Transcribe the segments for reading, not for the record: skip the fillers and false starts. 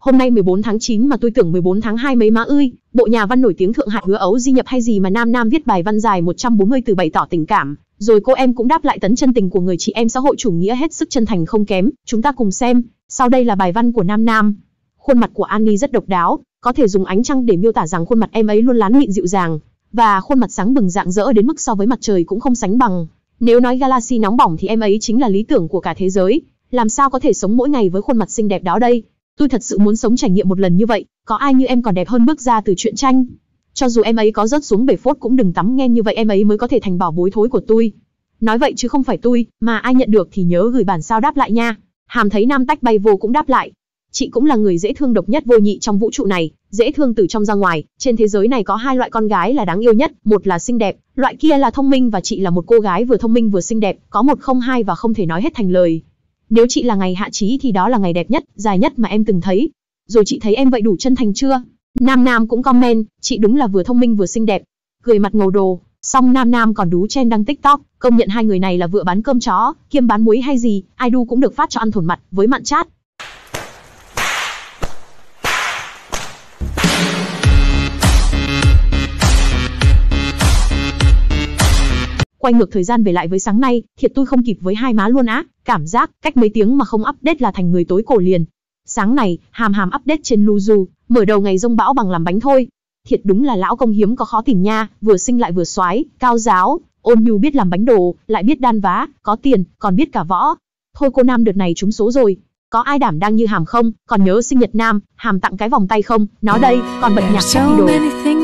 Hôm nay 14 tháng 9 mà tôi tưởng 14 tháng 2 mấy má ơi. Bộ nhà văn nổi tiếng Thượng Hải Hứa Ấu Di Nhập hay gì mà Nam Nam viết bài văn dài 140 từ bày tỏ tình cảm. Rồi cô em cũng đáp lại tấn chân tình của người chị em xã hội chủ nghĩa hết sức chân thành không kém. Chúng ta cùng xem. Sau đây là bài văn của Nam Nam. Khuôn mặt của Annie rất độc đáo, có thể dùng ánh trăng để miêu tả rằng khuôn mặt em ấy luôn lán mịn dịu dàng. Và khuôn mặt sáng bừng rạng rỡ đến mức so với mặt trời cũng không sánh bằng. Nếu nói galaxy nóng bỏng thì em ấy chính là lý tưởng của cả thế giới. Làm sao có thể sống mỗi ngày với khuôn mặt xinh đẹp đó đây? Tôi thật sự muốn sống trải nghiệm một lần như vậy. Có ai như em còn đẹp hơn bước ra từ truyện tranh? Cho dù em ấy có rớt xuống bể phốt cũng đừng tắm nhem như vậy, em ấy mới có thể thành bảo bối thối của tôi. Nói vậy chứ không phải tôi, mà ai nhận được thì nhớ gửi bản sao đáp lại nha. Hàm thấy Nam Tách bay vô cũng đáp lại. Chị cũng là người dễ thương độc nhất vô nhị trong vũ trụ này, dễ thương từ trong ra ngoài. Trên thế giới này có hai loại con gái là đáng yêu nhất, một là xinh đẹp, loại kia là thông minh, và chị là một cô gái vừa thông minh vừa xinh đẹp, có một không hai và không thể nói hết thành lời. Nếu chị là ngày hạ trí thì đó là ngày đẹp nhất, dài nhất mà em từng thấy. Rồi chị thấy em vậy đủ chân thành chưa? Nam Nam cũng comment, chị đúng là vừa thông minh vừa xinh đẹp. Cười mặt ngầu đồ. Xong Nam Nam còn đú chen đăng TikTok, công nhận hai người này là vừa bán cơm chó, kiêm bán muối hay gì, ai đu cũng được phát cho ăn thổn mặt, với mặn chát. Quay ngược thời gian về lại với sáng nay, thiệt tôi không kịp với hai má luôn á, cảm giác cách mấy tiếng mà không update là thành người tối cổ liền. Sáng này, Hàm update trên Luzu, mở đầu ngày rông bão bằng làm bánh thôi. Thiệt đúng là lão công hiếm có khó tìm nha, vừa xinh lại vừa soái, cao giáo, ôn nhu, biết làm bánh đồ, lại biết đan vá, có tiền, còn biết cả võ. Thôi cô Nam đợt này trúng số rồi. Có ai đảm đang như Hàm không? Còn nhớ sinh nhật Nam, Hàm tặng cái vòng tay không? Nó đây, còn bật nhạc happy đồ.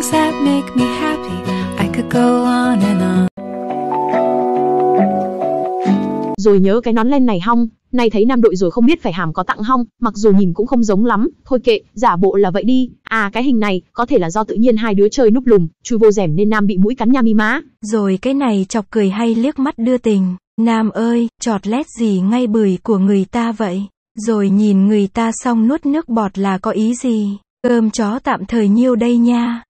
Rồi nhớ cái nón len này hong, nay thấy Nam đội rồi không biết phải Hàm có tặng hong, mặc dù nhìn cũng không giống lắm, thôi kệ, giả bộ là vậy đi. À cái hình này, có thể là do tự nhiên hai đứa chơi núp lùm, chui vô rèm nên Nam bị mũi cắn nha mi má. Rồi cái này chọc cười hay liếc mắt đưa tình, Nam ơi, chọt lét gì ngay bưởi của người ta vậy? Rồi nhìn người ta xong nuốt nước bọt là có ý gì? Cơm chó tạm thời nhiêu đây nha.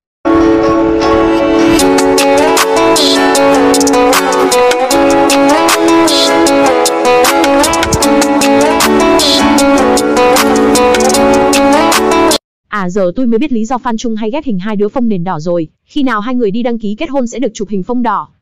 À giờ tôi mới biết lý do Phan Trung hay ghép hình hai đứa phông nền đỏ rồi. Khi nào hai người đi đăng ký kết hôn sẽ được chụp hình phông đỏ.